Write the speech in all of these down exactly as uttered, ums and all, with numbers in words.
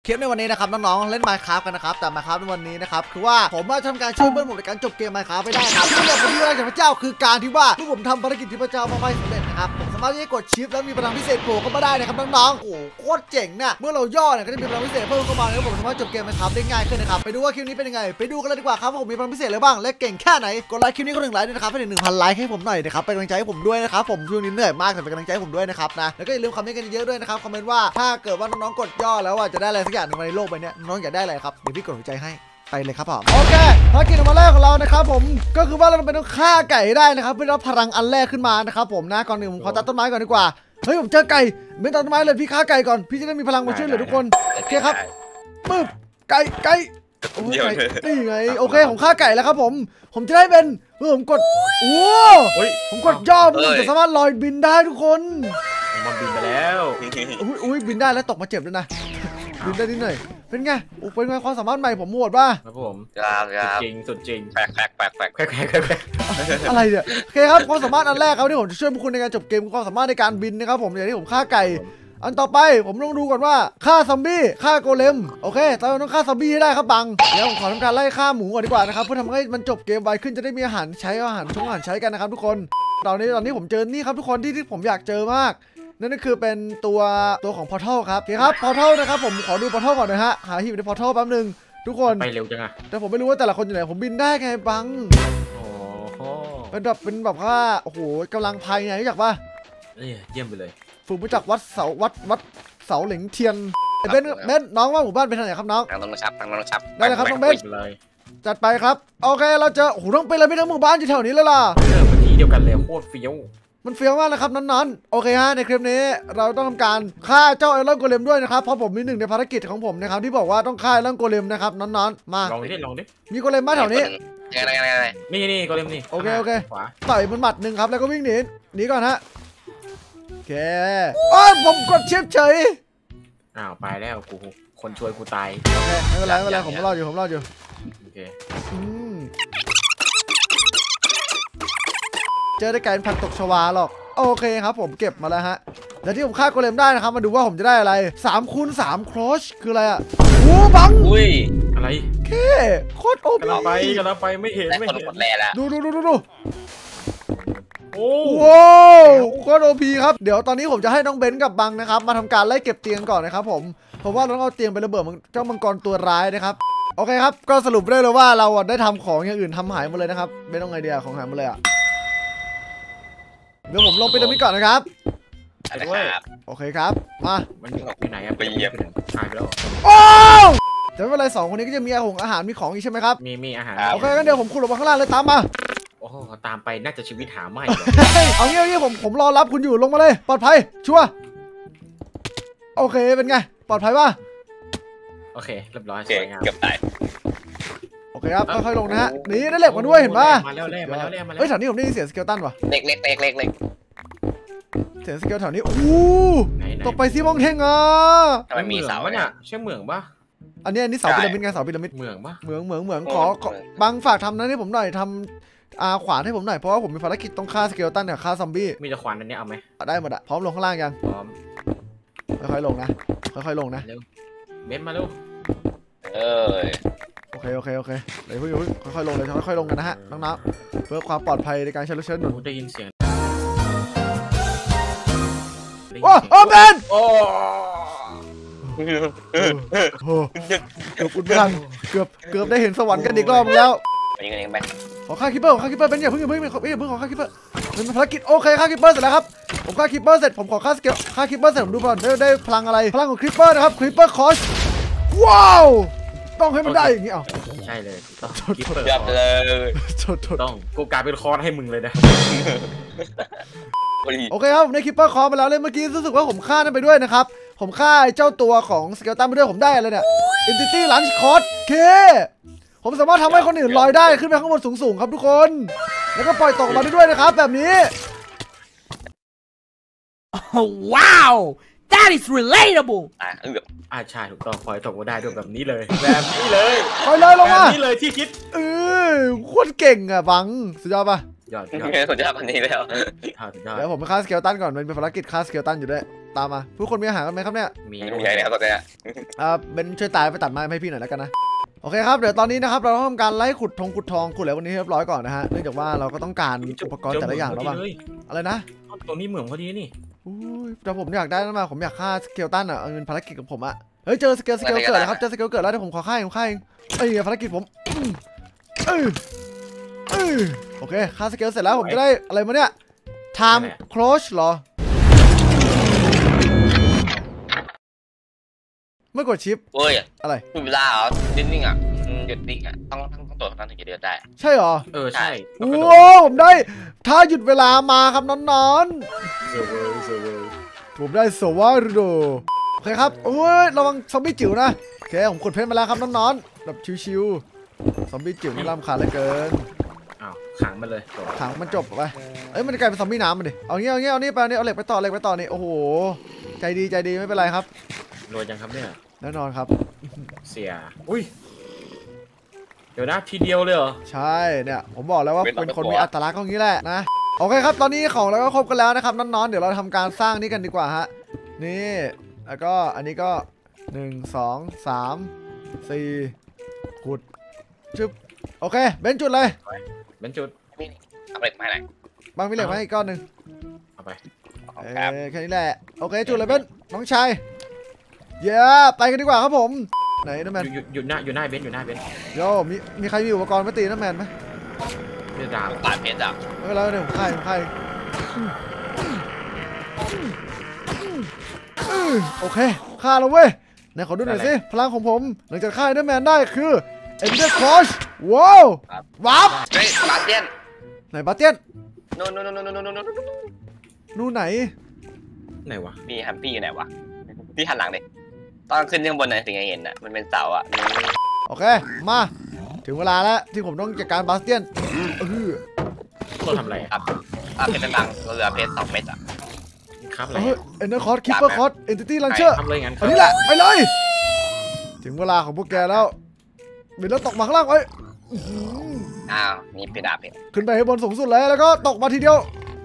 คลิปในวันนี้นะครับน้องๆเล่น Minecraft กันนะครับแต่ Minecraft ในวันนี้นะครับคือว่าผมมาทำการช่วยเพื่อนผมในการจบเกม Minecraft ไปได้ครับที่แบบผมที่ได้จากพระเจ้าคือการที่ว่าเมื่อผมทำภารกิจที่พระเจ้ามาไม่สำเร็จนะครับผมสามารถที่จะกดชิปแล้วมีพลังพิเศษโผล่เข้ามาได้นะครับน้องๆโอ้โคตรเจ๋งเนี่ยเมื่อเราย่อเนี่ยก็จะมีพลังพิเศษเพิ่มเข้ามาแล้วผมสามารถจบเกม Minecraft ได้ง่ายขึ้นนะครับไปดูว่าคลิปนี้เป็นยังไงไปดูกันเลยดีกว่าครับผมมีพลังพิเศษอะไรบ้างและเก่งแค่ไหนกดไลค์คลิปนี้ก็หนึ่งไลค์ด้วยนะครับให้ถึงหนึ่งพันไลค์ให้ผมหน่อยนะครับเป็นกำลังใจให้ผมด้วยนะครับผมช่วงนี้เหนื่อยมากแต่เป็นกำลังใจให้ผมด้วยนะครับนะแล้วก็อย่าลืมคอมเมนต์กันเยอะด้วยนะครับคอมเมนต์ว่าถ้าเกิดว่าน้องๆกดย่อแล้วว่าจะได้อะไรสักอย่างหนึ่งในโลกใบนี้น้องอยากได้อะไรครับเดี๋ยวพี่กดหัวใจให้ไปเลยครับผมโอเคภารกิจมาแรกของเรานะครับผมก็คือว่าเราเป็นต้องฆ่าไก่ได้นะครับเพื่อรับพลังอันแรกขึ้นมานะครับผมนะก่อนหนึ่งผมขอตัดต้นไม้ก่อนดีกว่าเฮ้ยผมเจอไก่ไม่ตัดต้นไม้เลยพี่ฆ่าไก่ก่อนพี่จะได้มีพลังมาช่วยเหลือทุกคนโอเคครับปึ๊บไก่ไก่โอ้ยนี่ไงโอเคผมฆ่าไก่แล้วครับผมผมจะได้เป็นเมื่อผมกดโอ้ผมกดย่อผมจะสามารถลอยบินได้ทุกคนมันบินไปแล้วอุ้ยอุ้ยบินได้แล้วตกมาเจ็บด้วยนะบินได้นิดหน่อยเป็นไงเป็นไงความสามารถใหม่ผมโหดป่ะครับผมสุดจริงสุดจริงแปลกแปลกแปลกแปลกแปลกแปลกแปลกอะไรเนี่ยโอเคครับความสามารถอันแรกครับที่ผมจะช่วยพวกคุณในการจบเกมความสามารถในการบินนะครับผมอย่างที่ผมฆ่าไก่อันต่อไปผมต้องดูก่อนว่าฆ่าซอมบี้ฆ่าโกเลมโอเคตอนนี้ต้องฆ่าซอมบี้ให้ได้ครับบังเดี๋ยวผมขอทำการไล่ฆ่าหมูก่อนดีกว่านะครับเพื่อทำให้มันจบเกมไวขึ้นจะได้มีอาหารใช้อาหารชงอาหารใช้กันนะครับทุกคนตอนนี้ตอนนี้ผมเจอนี่ครับทุกคนที่ที่ผมอยากเจอมากนั่นก็คือเป็นตัวตัวของพอร์ทัลครับโอเคครับพอร์ทัลนะครับผมขอดูพอร์ทัลก่อนนะฮะหาหีบในพอร์ทัลแป๊บนึงทุกคนไปเร็วจังอะแต่ผมไม่รู้ว่าแต่ละคนอยู่ไหนผมบินได้ไงบังเป็นแบบเป็นแบบว่าโอ้โหกำลังภายในรู้จักป่ะเยี่ยมไปเลยฝึกมาจากวัดเสาวัดวัดเสาเหลิงเทียนเบนเบนน้องว่าหมู่บ้านเป็นทางไหนครับน้องทางตรงชับทางตรงชับได้เลยครับน้องเบนจัดไปครับโอเคเราเจอโอ้โหต้องเป็นอะไรไม่ทั้งหมู่บ้านอยู่แถวนี้เลยล่ะเออที่เดียวกันเลยโคตรเฟี้ยวมันเฟี้ยวมากนะครับนั้นๆโอเคฮะในคลิปนี้เราต้องทำการฆ่าเจ้าไอรอนโกเลมด้วยนะครับเพราะผมมีหนึ่งในภารกิจของผมนะครับที่บอกว่าต้องฆ่าไอรอนโกเลมนะครับนั้นๆมาลองดิลองดิมีโกเลมมาแถวนี้อะไรอะไรอะไรนี่นี่โกเลมนี่โอเคโอเคต่อยมันหมัดหนึ่งครับแล้วก็วิ่งหนีหนีก่อนฮะโอเคอ้าวผมกดชิปเฉยอ้าวไปแล้วกูคนช่วยกูตายโอเคไม่เป็นไรไม่เป็นไรผมรออยู่ผมรออยู่โอเคเจอได้ไก่ผักตกชวาหรอกโอเคครับผมเก็บมาแล้วฮะแล้วที่ผมฆ่าโกเลมได้นะครับมาดูว่าผมจะได้อะไรสามคูณสามครอชคืออะไรอ่ะโอ้บังอุ้ยอะไรแค่โคตรโอพีกันไปกันไปไม่เห็นไม่เห็นดูดูดูดูดูโอ้โหโคตรโอพีครับเดี๋ยวตอนนี้ผมจะให้น้องเบนกับบังนะครับมาทำการไล่เก็บเตียงก่อนนะครับผมเพราะว่าเราต้องเอาเตียงไประเบิดเจ้ามังกรตัวร้ายนะครับโอเคครับก็สรุปได้เลยว่าเราได้ทำของอย่างอื่นทำหายหมดเลยนะครับเบนต้องไงเดียของหายหมดเลยอ่ะเดี๋ยวผมลงไปตรงนี้ก่อนนะครับโอเคครับมามันไปไหนอะไปเยี่ยมหายไปแล้วโอ้แต่ไม่เป็นไรสองคนนี้ก็จะมีอาหารอาหารมีของอีกใช่ไหมครับมีมีอาหารโอเคงั้นเดี๋ยวผมขุดลงมาข้างล่างเลยตามมาโอ้ตามไปน่าจะชีวิตหาไม่เอางี้เอางี้ผมผมรอรับคุณอยู่ลงมาเลยปลอดภัยชัวร์โอเคเป็นไงปลอดภัยป่ะโอเคเรียบร้อยเกือบตายโอเคครับค่อยๆลงนะฮะนี่ได้เหล็กมาด้วยเห็นป่ะมาแล้วแร่มาแล้วแร่มาแล้วเฮ้ยแถวนี้ผมได้ยินเสียงสเกลตันว่ะเล็กเล็กเล็กเล็กเล็กเสียงสเกลแถวนี้อู้ตกไปซิมองเทงอ่ะมันมีเสาเนี่ยใช่เหมืองป่ะอันนี้อันนี้เสาพีระมิดไงเสาพีระมิดเหมืองป่ะเหมืองเหมืองเหมืองขอบางฝากทำนั้นให้ผมหน่อยทำอาขวานให้ผมหน่อยเพราะว่าผมมีภารกิจต้องฆ่าสเกลตันเนี่ยฆ่าซอมบี้มีแต่ขวานอันนี้เอาไหมได้หมดอะพร้อมลงข้างล่างยังพร้อมค่อยๆลงนะค่อยๆลงนะเบนมาลูกเออโอเคโอเคโอเคเดี๋ยวพึ่งค่อยๆลงเลยค่อยๆลงกันนะฮะน้องๆเพื่อความปลอดภัยในการใช้รถเชิญหนุนได้ยินเสียงโอ้โอ้เบนโอ้เกือบคุณพลังเกือบเกือบได้เห็นสวรรค์กันอีกรอบแล้วไปยังไงไปขอฆ่าคิปเปอร์ขอฆ่าคิปเปอร์เป็นอย่าเพิ่งอย่าเพิ่งอย่าเพิ่งขอฆ่าคิปเปอร์เป็นภารกิจโอเคฆ่าคิปเปอร์เสร็จแล้วครับผมฆ่าคิปเปอร์เสร็จผมขอฆ่าสเกลฆ่าคิปเปอร์เสร็จผมดูก่อนได้ได้พลังอะไรพลังของคิปเปอร์นะครับคิปเปอร์คอสว้าวต้องให้มันได้อย่างนี้เอาใช่เลยต้องคิปเปอร์ยับเลยต้องกูกลายเป็นคอสให้มึงเลยนะโอเคครับผมได้คิปเปอร์คอสมาแล้วเลยเมื่อกี้รู้สึกว่าผมฆ่านั่นไปด้วยนะครับผมฆ่าเจ้าตัวของสเกลตันไปด้วยผมได้อะไรเนี่ย Entity Launch Code เคผมสามารถทำให้คนอื่นลอยได้ขึ้นไปข้างบนสูงๆครับทุกคนแล้วก็ปล่อยตกมาได้ด้วยนะครับแบบนี้ว้าว that is relatable อ่าอ่าใช่ถูกต้องปล่อยตกมาได้ด้วยแบบนี้เลยแบบนี้เลยปล่อยเลยลงมาแบบนี้เลยที่คิดเออโคตรเก่งอ่ะบังสุดยอดป่ะยอดยอดสุดยอดอันนี้แล้วเดี๋ยวผมไปฆ่าสเกลตันก่อนมันเป็นภารกิจฆ่าสเกลตันอยู่ด้วยตามมาผู้คนมีอาหารกันไหมครับเนี่ยมีมีอะไรครับตอนนี้อ่าเบนช่วยตายไปตัดไม้ให้พี่หน่อยแล้วกันนะโอเคครับเดี๋ยวตอนนี้นะครับเราต้องทำการไล่ขุดทองขุดทองขุดอะไรวันนี้เรียบร้อยก่อนนะฮะเนื่องจากว่าเราก็ต้องการอุปกรณ์แต่ละอย่างแล้วบ้างอะไรนะตรงนี้เหมืองพอดีนี่อุ้ยแต่ผมอยากได้นั่นมาผมอยากฆ่าสเกลตันอ่ะเอาเงินภารกิจกับผมอ่ะเฮ้ยเจอสเกลสเกลเกิดแล้วครับเจอสเกลเกิดแล้วเดี๋ยวผมขอฆ่าผมฆ่าเองไอ้เหี้ยภารกิจผมเออเออโอเคฆ่าสเกลเสร็จแล้วผมจะได้อะไรมาเนี่ย time close เหรอเมื่อกดชิปเฮ้ยอะไรหยุดเวลาเหรอนิ่งๆอ่ะหยุดนิ่งอ่ะต้องต้องต้องตัวนั้นถึงจะเดินได้ใช่เหรอเออใช่โอ้ผมได้ถ้าหยุดเวลามาครับน้องๆผมได้สวาร์โดโอเคครับโอ้ยระวังซอมบี้จิ๋วนะโอเคผมกดเพชรมาแล้วครับน้องๆแบบชิวๆซอมบี้จิ๋วนี่รำคาญเหลือเกินอ้าวขังมันเลยขังมันจบไปเอ้ยมันกลายเป็นซอมบี้น้ำมันดิเอาเงี้ยเอาเงี้ยเอานี่ไปนี่เอาเหล็กไปต่อเหล็กไปต่อนี่โอ้โหใจดีใจดีไม่เป็นไรครับรวยจังครับเนี่ยแน่นอนครับเสียอุ้ยเดี๋ยวนะทีเดียวเลยเหรอใช่เนี่ยผมบอกแล้วว่าเป็นคนมีอัตลักษณ์อย่างนี้แหละนะโอเคครับตอนนี้ของเราก็ครบกันแล้วนะครับน้องๆเดี๋ยวเราทำการสร้างนี้กันดีกว่าฮะนี่แล้วก็อันนี้ก็หนึ่งสองสามสี่ขุดชึบโอเคเบนจุดเลยเบนจุดเอาเหล็กมาไหนบางมีเหล็กมาอีกก้อนหนึ่งเอาไปเออแค่นี้แหละโอเคจุดเลยเบนน้องชายเย้ไปกันดีกว่าครับผมไหนน้ำแมนหยุดหยุดหน้าอยู่หน้าเบนอยู่หน้าเบนโย่มีมีใครมีอุปกรณ์มาตีน้ำแมนไหมมีดาบปาดเพชรอ่ะไม่เป็นไรเดี๋ยวผมฆ่าผมฆ่าโอเคฆ่าแล้วเว้ยไหนขอดูหน่อยสิพลังของผมหลังจากฆ่าน้ำแมนได้คือเอ็นเดอร์คอชว้าววับเฮ้ยบาเตียนไหนบาเตียนโน่นโน่นโน่นโน่นโน่นโน่นนู่นไหนไหนวะมีแฮมปี้อยู่ไหนวะพี่หันหลังดิตอนขึ้นข้างบนไหนถึงจะเห็นอ่ะมันเป็นเสาอ่ะโอเคมาถึงเวลาแล้วที่ผมต้องจัดการบาสเตียนเออเราทำอะไรครับอ่ะเพชรดังเราเหลือเพชรสองเม็ดอ่ะครับอะไรเอ็นเดอร์คอร์สคิปเปอร์คอร์สเอนติตี้ลันเชอร์ทำเลยงั้นอันนี้แหละไปเลยถึงเวลาของพวกแกแล้วบินแล้วตกมาข้างล่างไว้อ้าวนี่เพดานเพชรขึ้นไปให้บนสูงสุดเลยแล้วก็ตกมาทีเดียว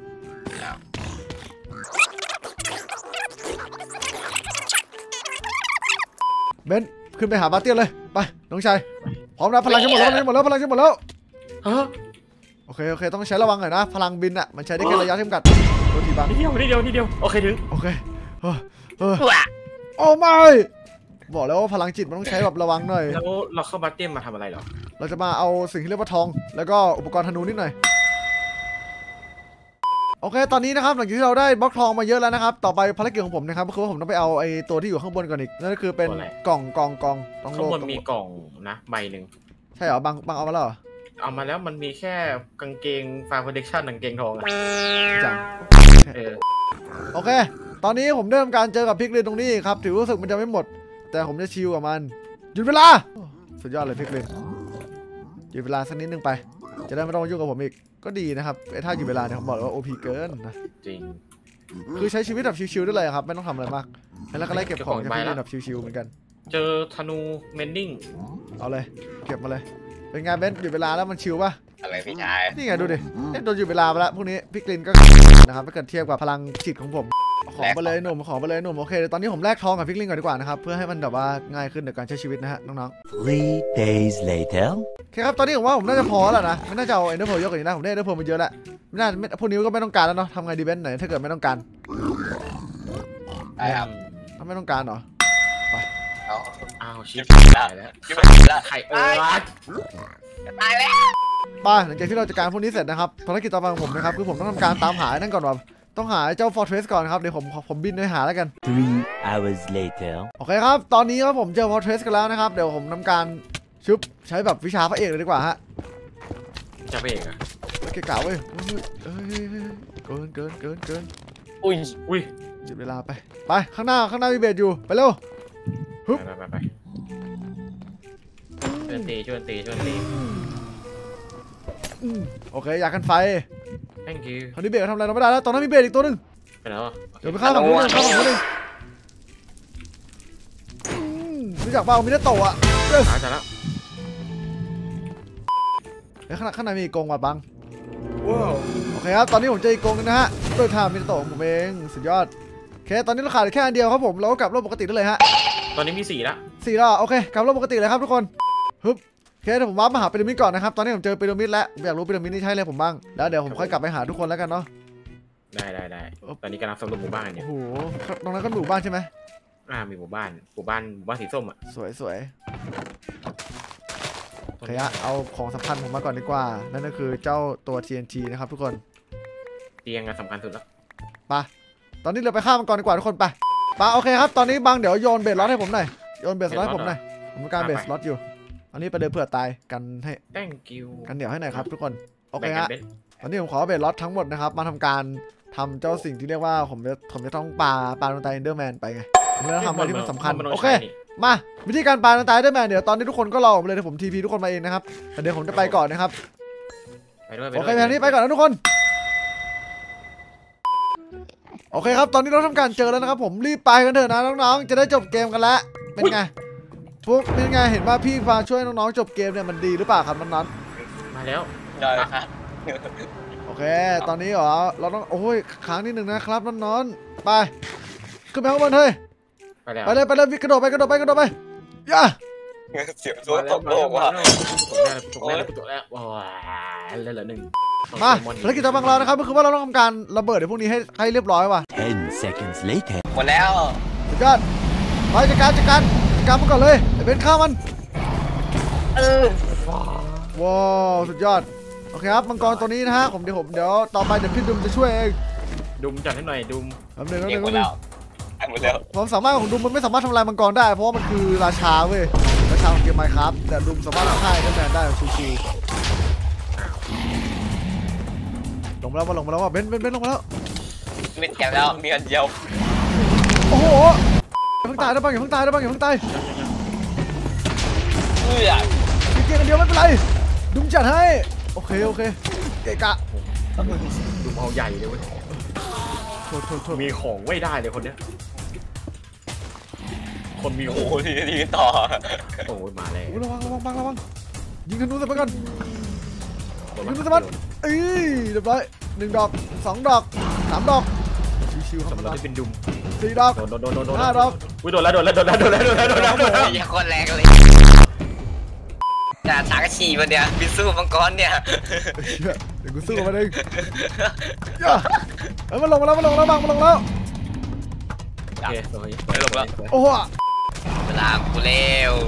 เบนขึ้นไปหาบาสเตียนเลยไปน้องชายพร้อมนะพลังจะหมดแล้วพลังจะหมดแล้วพลังจะหมดแล้วโอเคโอเคต้องใช้ระวังหน่อยนะพลังบินอ่ะมันใช้ได้แค่ระยะจำกัดตัวทีบางนิดเดียวนิดเดียวนิดเดียวโอเคถึงโอเคเออเออโอ้ไม่บอกแล้วว่าพลังจิตมันต้องใช้แบบระวังหน่อยแล้วเราเข้าบาสเตียนมาทำอะไรหรอเราจะมาเอาสิ่งที่เรียกว่าทองแล้วก็อุปกรณ์ธนูนิดหน่อยโอเคตอนนี้นะครับหลังจากที่เราได้บล็อกทองมาเยอะแล้วนะครับต่อไปภารกิจของผมนะครับก็คือว่าผมต้องไปเอาไอ้ตัวที่อยู่ข้างบนก่อนอีกนั่นก็คือเป็นกล่องกล่องกล่องต้องข้างบนมีกล่องนะใบหนึ่งใช่เหรอบางบางเอามาแล้วเหรอเอามาแล้วมันมีแค่กางเกงฟาร์โปรเทคชั่นกางเกงทองอะจังโอเคตอนนี้ผมได้ทำการเจอกับพิกลินตรงนี้ครับถือรู้สึกมันจะไม่หมดแต่ผมจะชิลกับมันหยุดเวลาสุดยอดเลยพิกลินหยุดเวลาสักนิดนึงไปจะได้ไม่ต้องยุ่งกับผมอีกก็ดีนะครับไอ้ถ้าหยุดเวลาเนี่ยผมบอกเลยว่า โอ พี เกินนะจริงคือใช้ชีวิตแบบชิลๆได้เลยครับไม่ต้องทำอะไรมากแล้วก็ไล่เก็บของจะพิกลินแบบชิลๆเหมือนกันเจอธนูเมนดิ้งเอาเลยเก็บมาเลยเป็นไงเบนหยุดเวลาแล้วมันชิลป่ะอะไรพี่ชายนี่ไงดูดิโดนหยุดเวลาไปแล้วพวกนี้พิกลินก็นะครับถ้าเกิดเทียบกับพลังจิตของผมขอไปเลยหนุ่มขอไปเลยหนุ่มโอเคตอนนี้ผมแลกทองกับพิกลินก่อนดีกว่านะครับเพื่อให้มันแบบว่าง่ายขึ้นในการใช้ชีวิตนะฮะน้องๆ three days later โอเคครับตอนนี้ผมว่าผมน่าจะพอแล้วนะไม่น่าจะเอาเอ็นเดอร์โพลเยอะกว่านี้นะผมได้เอ็นเดอร์โพลมาเยอะแล้วไม่น่าพวกนี้ก็ไม่ต้องการแล้วเนาะทำไงดีเบนไหนถ้าเกิดไม่ต้องการได้ครับถ้าไม่ต้องการเหรอไปเอาเอาชิปตายแล้วไข่เออตายแล้วป้าหลังจากที่เราจัดการพวกนี้เสร็จนะครับภารกิจต่อไปของผมนะครับคือผมต้องทำการตามหานั่นก่อนว่าต้องหาเจ้า Fortress ก่อนครับเดี๋ยวผมผมบินไปหาแล้วกัน three hours later โอเคครับตอนนี้ครับผมเจอ Fortress กันแล้วนะครับเดี๋ยวผมทำการชุบใช้แบบวิชาพระเอกเลยดีกว่าฮะจะพระเอกอะเก่าเว้ยเกินเกินเกินเกินอุ้ยอุ้ยหยุดเวลาไปไปข้างหน้าข้างหน้ามีเบสอยู่ไปเร็วฮึบไปไปไปช่วยตีช่วยตีช่วยตีโอเคอยากกันไฟ thank you ตอนนี้เบสทำอะไรเราไม่ได้แล้วตอนนั้นมีเบสอีกตัวหนึ่งไปแล้วเดี๋ยวไปฆ่าฝั่งนู้นฆ่าฝั่งนู้นเลยรู้จักเปล่ามินาโตะอ่ะหายแล้วเฮ้ยข้างข้างในมีอีกกงว่ะบังว้าวโอเคครับตอนนี้ผมเจออีกกงนึงนะฮะด้วยท่ามินาโตะของผมเองสุดยอดเคตอนนี้เราขาดแค่อันเดียวครับผมเราก็กลับโลกปกติได้เลยฮะตอนนี้มีสี่ละสี่แล้วโอเคกลับโลกปกติเลยครับทุกคนฮึบโอเคเดี๋ยวผมวาร์ปมาหาพีระมิดก่อนนะครับตอนนี้ผมเจอพีระมิดแล้วอยากรู้พีระมิดนี่ใช่เลยผมบ้างแล้วเดี๋ยวผมค่อยกลับไปหาทุกคนแล้วกันเนาะได้ได้ได้ตอนนี้กำลังสำรวจหมู่บ้านเนี่ยโอ้โหตรงนั้นก็หมู่บ้านใช่ไหมอ่ามีหมู่บ้านหมู่บ้านหมู่บ้านสีส้มอ่ะสวยสวยโอเคอะเอาของสำคัญผมมาก่อนดีกว่านั่นก็คือเจ้าตัว ที เอ็น ที นะครับทุกคนเตียงสำคัญสุดแล้วไปตอนนี้เราไปฆ่ามันก่อนดีกว่าทุกคนไปไปโอเคครับตอนนี้บังเดี๋ยวโยนเบสล็อตให้ผมหน่อยโยนเบสล็อตให้ผมหน่อยผมต้องการเบสล็อตอยู่อันนี้ประเดิมเผื่อตายกันให้ thank you กันเดี๋ยวให้หน่อยครับทุกคนโอเคฮะตอนนี้ผมขอเบสล็อตทั้งหมดนะครับมาทำการทำเจ้าสิ่งที่เรียกว่าผมจะผมจะต้องปาปาโดนตายเอนเดอร์แมนไปไงผมจะทำอะไรที่มันสำคัญโอเคมาวิธีการปาโดนตายเอนเดอร์แมนเดี๋ยวตอนนี้ทุกคนก็รอผมเลยเดี๋ยวผมทีพีทุกคนมาเองนะครับเดี๋ยวผมจะไปก่อนนะครับโอเคแผนนี้ไปก่อนนะทุกคนโอเคครับตอนนี้เราทำการเจอแล้วนะครับผมรีบไปกันเถอะนะน้องๆจะได้จบเกมกันแล้วเป็นไงพวกเป็นไงเห็นว่าพี่มาช่วยน้องๆจบเกมเนี่ยมันดีหรือเปล่าครับน้องๆมาแล้วได้ครับโอเคตอนนี้เหรอเราต้องโอ้ยค้างนิดหนึ่งนะครับน้องๆไปขึ้นไปข้างบนเฮ้ยไปเลยไปเลยไปเลยกระโดดไปกระโดดไปกระโดดไปย่าเสียวตัวตกโลกว่ะตกแล้วตกแล้วว้าวเลยเหลือหนึ่งมาภารกิจต่อไปของเรานะครับก็คือว่าเราต้องทำการระเบิดไอ้พวกนี้ให้ให้เรียบร้อยว่ะ ten seconds later หมดแล้วสุดยอดไปจัดการจัดการจัดการมันก่อนเลยไอ้เบนฆ่ามันเออว้าวสุดยอดโอเคครับมังกรตัวนี้นะฮะผมเดี๋ยวผมเดี๋ยวต่อไปเดี๋ยวพี่ดุมจะช่วยเองดุมจัดให้หน่อยดุมแป๊บนึงแป๊บนึงหมดแล้วหมดแล้วความสามารถของดุมมันไม่สามารถทำลายมังกรได้เพราะว่ามันคือราชาเว้ยราชาของเกมไมค์ครับแต่ดุมสามารถฆ่าได้แมนได้ชิวๆลงมาแล้วมาลงมาแล้วว่าเบนเบนเบนลงมาแล้วไม่แก่แล้วมีอันเดียวโอ้โหอย่าเพิ่งตายได้บ้างอย่าเพิ่งตายได้บ้างอย่าเพิ่งตายเพื่อมีเกียร์กันเดียวไม่เป็นไรดุมจัดให้โอเคโอเคเกะกะดุมเอาใหญ่เลยเว้ยโทษโทษโทษมีของไม่ได้เลยคนเนี้ยคนมีโอ้โหทีนี้ต่อโอ้ยมาแล้วระวังระวังบังระวังยิงธนูใส่ไปก่อนยิงธนูใส่มันเอ้ยเรียบร้อยหนึ่งดอกสองดอกสามดอกชิวๆครับเราจะเป็นดุมสี่ดอกโดนโดนโดนห้าดอกอุ้ยโดนแล้วโดนแล้วโดนแล้วโดนแล้วโดนแล้วโดนแล้วโดนแล้วอย่าคนแรงเลยจ่าฉากฉี่มันเนี่ยบิสู้มังกรเนี่ยเดี๋ยวกูสู้มาเองย่าเอ้ยมันลงมาแล้วมันลงแล้วบังมันลงแล้วโอเคไม่ลงแล้วโอ้โหเวลากูเร็ว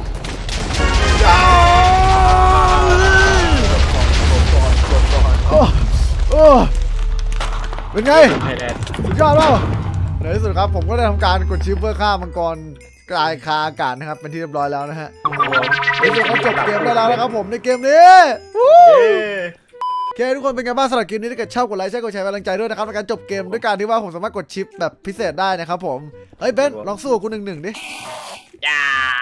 โอ้โอ้เป็นไงสุดยอดเปล่าในที่สุดครับผมก็ได้ทำการกดชิปเพื่อฆ่ามังกรกลายคาอากาศนะครับเป็นที่เรียบร้อยแล้วนะฮะในที่สุดก็จบเกมได้แล้วนะครับผมในเกมนี้โอเคทุกคนเป็นไงบ้างสำหรับเกมนี้ถ้าเกิดชอบกดไลค์ใช่กดแชร์กำลังใจด้วยนะครับในการจบเกมด้วยการที่ว่าผมสามารถกดชิปแบบพิเศษได้นะครับผมเฮ้ยเบนลองสู้กูหนึ่งหนึ่งดิย่า